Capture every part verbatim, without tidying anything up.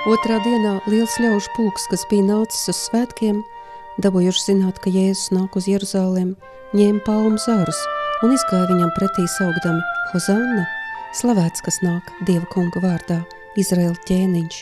Otrā dienā liels ļaužu pulks, kas bija nācis uz svētkiem, dabūjuši zināt, ka Jēzus nāk uz Jeruzalem, ņēma palmu zarus un izgāja viņam pretī saukdami: Hozanna, slavēts, kas nāk Dieva kunga vārdā, Izraēla ķēniņš.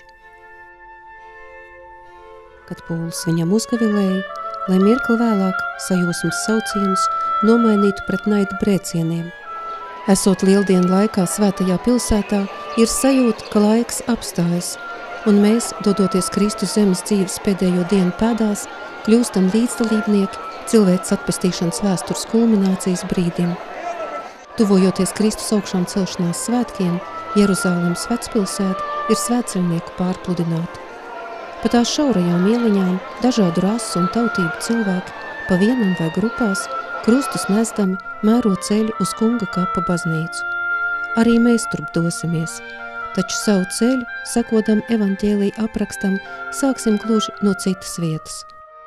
Kad pūlis viņam uzgavilēja, lai mirkli vēlāk sajūsmas saucienus nomainītu pret naidu brēcieniem. Esot lieldienu laikā svētajā pilsētā, ir sajūta, ka laiks apstājas, un mēs, dodoties Kristus zemes dzīves pēdējo dienu pēdās, kļūstam līdzdalībnieki cilvēces atpestīšanas vēstures kulminācijas brīdim. Tuvojoties Kristus augšām celšanās svētkiem, Jeruzalemes vecpilsēta ir svētceļnieku pārpludināta. Pa tās šaurajām ieliņām dažādu rasu un tautību cilvēki pa vienam vai grupās, krustus nesdami, mēro ceļu uz kunga kapa baznīcu. Arī mēs turp dosimies, taču savu ceļu, sekodam evaņģēlija aprakstam, sāksim gluži no citas vietas.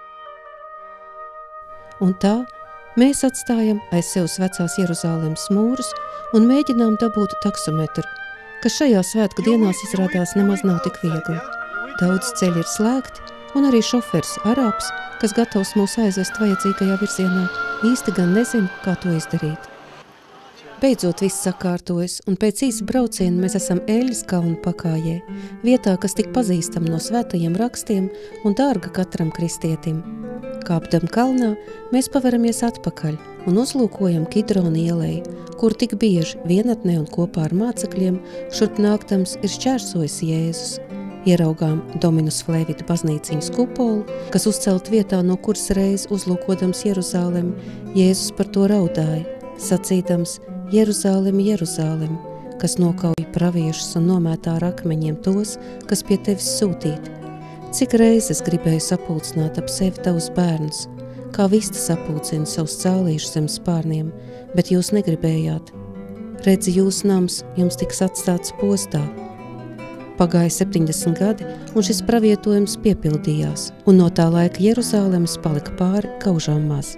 Un tā mēs atstājam aiz sevis vecās Jeruzalemes mūrus un mēģinām dabūt taksometru, kas šajā svētku dienās izrādās nemaz nav tik viegli. Daudz ceļi ir slēgti, un arī šofers arābs, kas gatavs mūs aizvest vajadzīgajā virzienā, īsti gan nezin, kā to izdarīt. Beidzot viss sakārtojas, un pēc īsa brauciena mēs esam Eļas kalnu pakājē, vietā, kas tik pazīstam no svētajiem rakstiem un dārga katram kristietim. Kāpdam kalnā, mēs paveramies atpakaļ un uzlūkojam Kidrona ielēju, kur tik bieži vienatnē un kopā ar mācekļiem šurp nāktams ir šķērsojis Jēzus. Ieraugām Dominus Flevita baznīciņas kupolu, kas uzcelt vietā, no kuras reiz uzlūkodams Jeruzalem, Jēzus par to raudāja, sacīdams: Jeruzalem, Jeruzalem, kas nokauj praviešus un nomētā ar akmeņiem tos, kas pie tevis sūtīti. Cik reizes gribēju sapulcināt ap sevi tavus bērnus, kā vista sapulcina savus cālīšus zem spārniem, bet jūs negribējāt. Redzi, jūs nams jums tiks atstāts postā. Pagāja septiņdesmit gadi, un šis pravietojums piepildījās, un no tā laika Jeruzalemes palika pāri kaužām maz.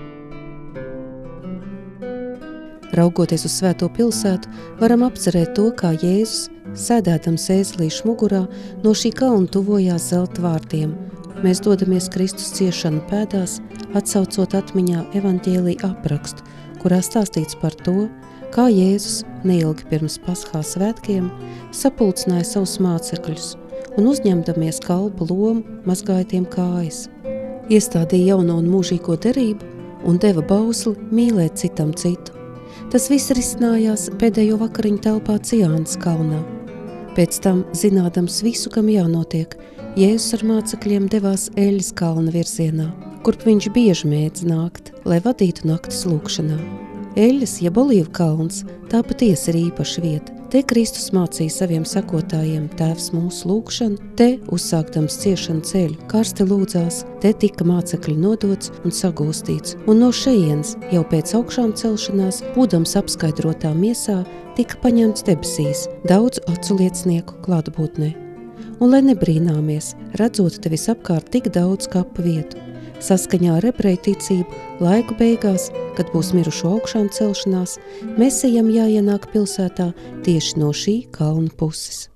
Raugoties uz svēto pilsētu, varam apcerēt to, kā Jēzus, sēdēdams ēzelīšu mugurā, no šī kalna tuvojās zelta vārtiem. Mēs dodamies Kristus ciešanu pēdās, atsaucot atmiņā evaņģēlija aprakstu, kurā stāstīts par to, kā Jēzus neilgi pirms Paskā svētkiem sapulcināja savus mācekļus un uzņemdamies kalpu lomu mazgāja tiem kājas. Iestādīja jauno un mūžīgo derību un deva bausli mīlēt citam citu. Tas viss risinājās pēdējo vakariņu telpā Ciānas kalnā. Pēc tam, zinādams visu, kam jānotiek, Jēzus ar mācekļiem devās Eļas kalna virzienā, kurp viņš bieži mēdz nākt, lai vadītu naktas lūkšanā. Eļas, jeb Olīvu kalns, tā patiesi ir īpaša vieta. Te Kristus mācīja saviem sekotājiem Tēvs mūsu lūkšanu, te uzsākdams ciešanu ceļu, karsti lūdzās, te tika mācekļi nodots un sagūstīts, un no šejienes jau pēc augšām celšanās, būdams apskaidrotā miesā, tika paņemts debesīs, daudz acu liecinieku klātbūtnē. Un lai nebrīnāmies, redzot te visapkārt tik daudz kapu vietu, saskaņā ar ebreju ticību, laiku beigās, kad būs mirušo augšām celšanās, Mesijam jāienāk pilsētā tieši no šī kalna puses.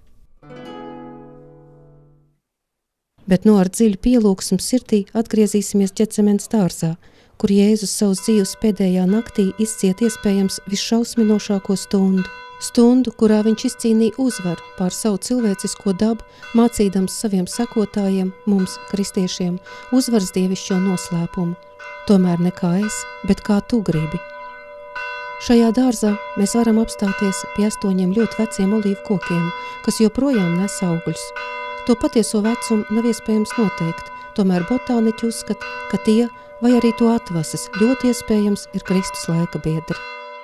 Bet no ar dziļu pielūgsmu sirdī atgriezīsimies Ģetsemenes dārzā, kur Jēzus savas dzīves pēdējā naktī izciet iespējams visšausminošāko stundu. Stundu, kurā viņš izcīnīja uzvaru pār savu cilvēcisko dabu, mācīdams saviem sekotājiem, mums, kristiešiem, uzvaras dievišķo noslēpumu. Tomēr ne kā es, bet kā tu gribi. Šajā dārzā mēs varam apstāties pie astoņiem ļoti veciem olīvu kokiem, kas joprojām nes augļus. To patieso vecumu nav iespējams noteikt, tomēr botāniķi uzskata, ka tie, vai arī to atvases, ļoti iespējams ir Kristus laika biedri.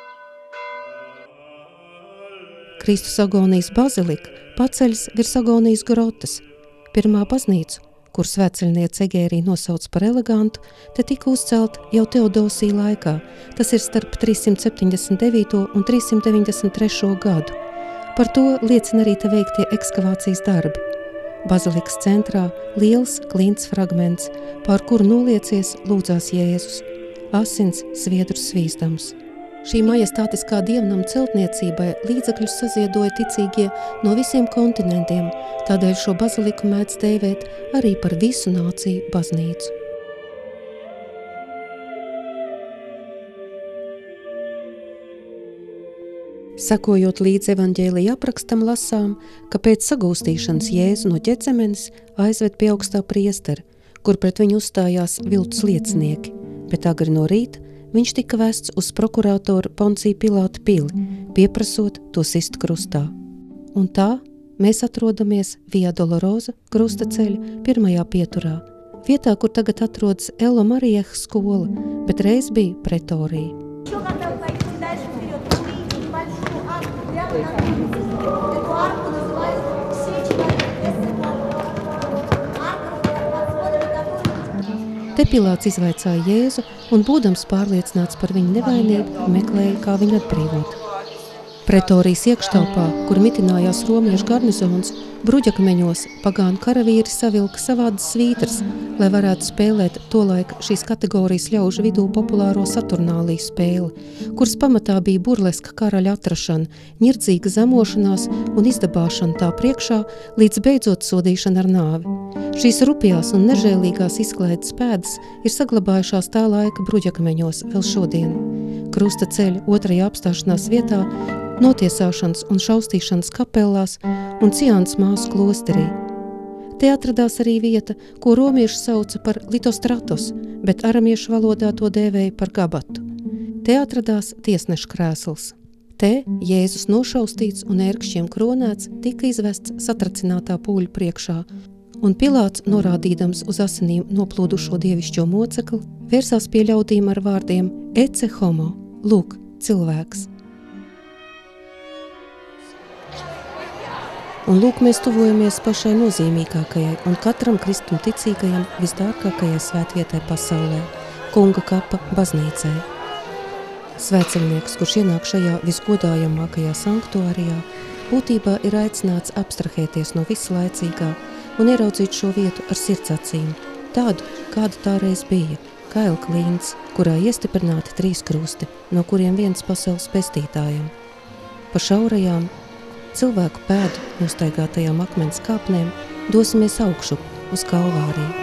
Kristus agonijas bazilika paceļas virs agonijas grotas. Pirmā baznīcu, kur svētceļniece Egērija nosauc par elegantu, te tika uzcelt jau Teodosija laikā, tas ir starp trīs simt septiņdesmit devīto un trīs simt deviņdesmit trešo gadu. Par to liecina arī te veiktie ekskavācijas darbi. Bazilikas centrā liels klints fragments, pār kuru noliecies lūdzās Jēzus, asins sviedrus svīstams. Šī majestātiskā dievnam celtniecībai līdzekļus saziedoja ticīgie no visiem kontinentiem, tādēļ šo baziliku mēdz dēvēt arī par visu nāciju baznīcu. Sekojot līdz evaņģēlija aprakstam lasām, ka pēc sagūstīšanas Jēzu no Ģecemenes aizved pie augstā priestera, kur pret viņu uzstājās viltus liecinieki, bet agri no rīta viņš tika vests uz prokurātoru Poncija Pilāta pili, pieprasot to sist krustā. Un tā mēs atrodamies Via Dolorosa krusta ceļa pirmajā pieturā, vietā, kur tagad atrodas Elo Marieha skola, bet reiz bija pretorija. Te Pilāts izvaicāja Jēzu un, būdams pārliecināts par viņu nevainību, meklēja, kā viņu atbrīvot. Pretorijas iekštelpā, kur mitinājās romiešu garnizons, bruģakmeņos pagānu karavīri savilka savādas svītras, lai varētu spēlēt tolaik šīs kategorijas ļaužu vidū populāro Saturnāliju spēli, kuras pamatā bija burleska karaļa atrašana, ņirdzīga zemošanās un izdabāšana tā priekšā, līdz beidzot sodīšana ar nāvi. Šīs rupjās un nežēlīgās izklaides pēdas ir saglabājušās tā laika bruģakmeņos vēl šodien. Krusta ceļa otrajā apstāšanās vietā, notiesāšanas un šaustīšanas kapellās un Ciānas māsu klosterī. Te atradās arī vieta, ko romieši sauca par litostratos, bet aramiešu valodā to dēvēja par gabatu. Te atradās tiesneša krēsls. Te Jēzus nošaustīts un ērkšķiem kronēts tika izvests satracinātā pūļu priekšā, un Pilāts, norādīdams uz asinīm noplūdušo dievišķo mocekli, vērsās pie ļaudīm ar vārdiem Ece homo, lūk, cilvēks. Un lūk, mēs tuvojamies pašai nozīmīgākajai un katram kristum ticīgajam visdārgākajai svētvietai pasaulē – Kunga kapa baznīcai. Svētceļnieks, kurš ienāk šajā visgodājamākajā sanktuārijā, būtībā ir aicināts abstrahēties no vislaicīgā un ieraudzīt šo vietu ar sirdsacīm, tādu, kāda tā reiz bija, kā elklīns, kurā iestiprināti trīs krusti, no kuriem viens pasaules pestītājam. Pa šaurajām, cilvēku pēdu nostaigātajām akmens kāpnēm dosimies augšu uz Kalvāriju.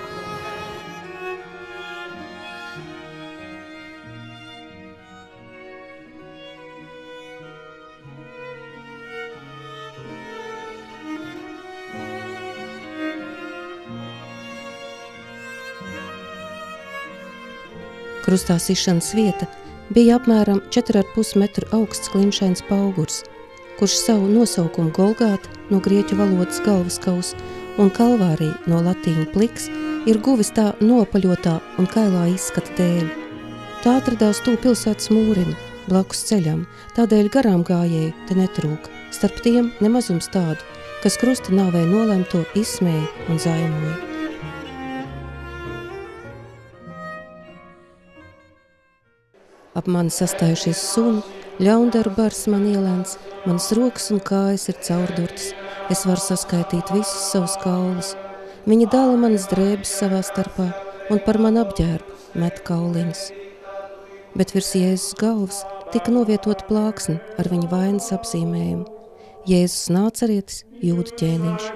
Krustā sišanas vieta bija apmēram četri ar pus metru augsts klinšains paugurs, kurš savu nosaukumu Golgāta no grieķu valodas galvaskaus un Kalvārija no latīņu pliks ir guvis tā nopaļotā un kailā izskata dēļ. Tā atradās tū pilsētas mūrim, blakus ceļam, tādēļ garām gājēju te netrūk, starp tiem nemazums tādu, kas krusta nāvē nolemto izsmēja un zaimoja. Ap mani sastājušies suni, ļaundaru bars man ielēns, manas rokas un kājas ir caurdurtas, es varu saskaitīt visus savus kaulus. Viņi dala manas drēbes savā starpā un par mani apģērbu met kauliņus. Bet virs Jēzus galvas tika novietot plāksni ar viņa vainas apzīmējumu. Jēzus Nācarietis, Jūdu ķēniņš.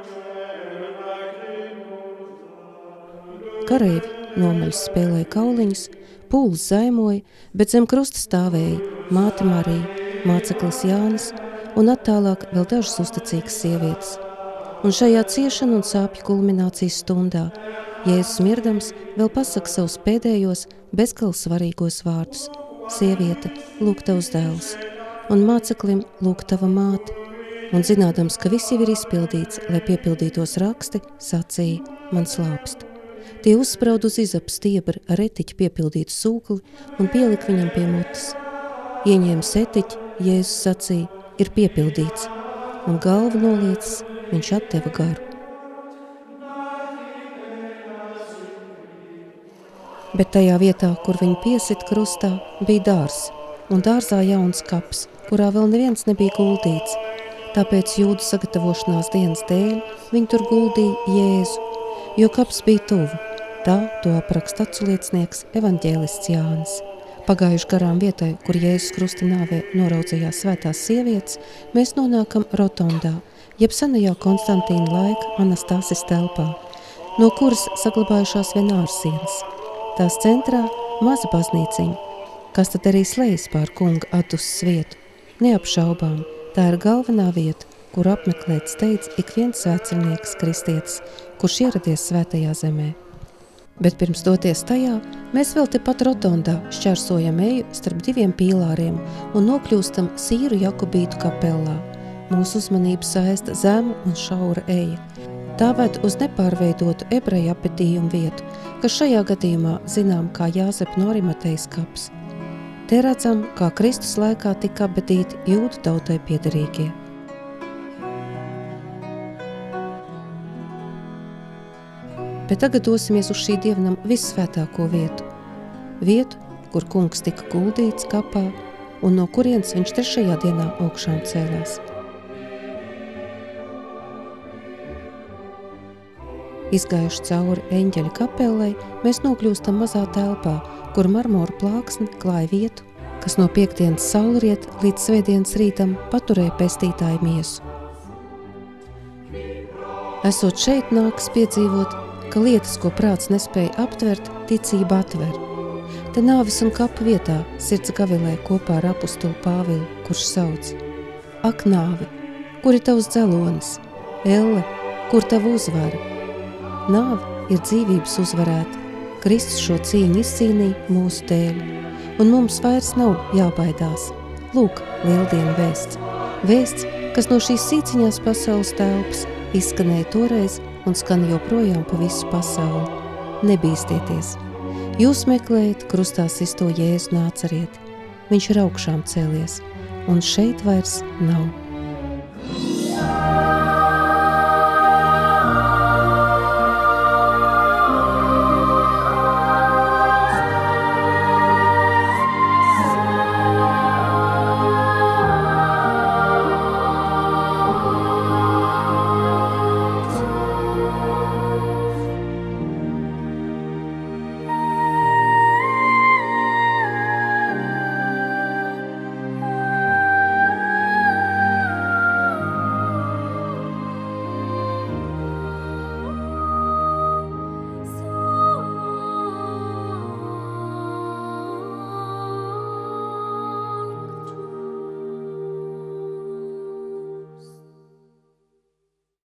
Kareivi nomaļas spēlēja kauliņus, pūlis zaimoja, bet zem krusta stāvēja māte Marija, māceklis Jānis un attālāk vēl dažas uzticīgas sievietes. Un šajā ciešanu un sāpju kulminācijas stundā Jēzus mirdams vēl pasaka savus pēdējos bezgala svarīgos vārdus. Sieviete, lūk tavs dēls, un māceklim lūk tava māte. Un zinādams, ka viss jau ir izpildīts, lai piepildītos raksti, sacīja, man slāpst. Tie uzspraud uz izapu stiebra ar etiķi piepildītu sūkli un pielika viņam pie mutes. Ieņēma setiķi, Jēzus sacīja, ir piepildīts, un galvu noliecis, viņš atteva garu. Bet tajā vietā, kur viņu piesit krustā, bija dārs, un dārzā jauns kaps, kurā vēl neviens nebija guldīts. Tāpēc Jūdu sagatavošanās dienas dēļ viņi tur guldīja Jēzu, jo kaps bija tuvu. Tā to apraksta aculiecnieks evaņģēlists Jānis. Pagājuši garām vietai, kur Jēzus krusta nāvē noraudzījās svētās sievietes, mēs nonākam rotondā, jeb senajā Konstantīna laika Anastāsis telpā, no kuras saglabājušās vien ārsienas. Tās centrā maza baznīciņa, kas tad arī slējas pār kunga atdusas vietu. Neapšaubām, tā ir galvenā vieta, kur apmeklēt steidz ik viens svētceļnieks kristietis, kurš ieradies svētajā zemē. Bet pirms doties tajā, mēs vēl tepat rotondā šķērsojam eju starp diviem pīlāriem un nokļūstam Sīru Jakobītu kapellā. Mūsu uzmanību saista zema un šaura eja. Tā ved uz nepārveidotu ebreju apetījumu vietu, kas šajā gadījumā zinām kā Jāzepa no Arimatejas kaps. Te redzam, kā Kristus laikā tika apbedīti jūdu tautai piederīgie. Bet tagad dosimies uz šī dievnam vissvētāko vietu. Vietu, kur kungs tika guldīts kapā un no kurienes viņš trešajā dienā augšām cēlās. Izgājuši cauri eņģeļa kapellai, mēs nokļūstam mazā telpā, kur marmora plāksne klāja vietu, kas no piektdienas saulriet līdz svētdienas rītam paturēja pestītāju miesu. Esot šeit nākas piedzīvot, ka lietas, ko prāts nespēja aptvert, ticība atver. Te nāvis un kapu vietā sirds gavilē kopā ar apustulu Pāvilu, kurš sauc: Ak, nāve, kur ir tavs dzelonis? Elle, kur tavu uzvara? Nāve ir dzīvības uzvarēta. Kristus šo cīņu izcīnīja mūsu dēļ, un mums vairs nav jābaidās. Lūk, lieldienu vēsts. Vēsts, kas no šīs sīciņās pasaules telpas izskanēja toreiz un skan joprojām pa visu pasauli. Nebīstieties! Jūs meklējat krustā sisto Jēzu Nācarieti. Viņš ir augšām cēlies, un šeit vairs nav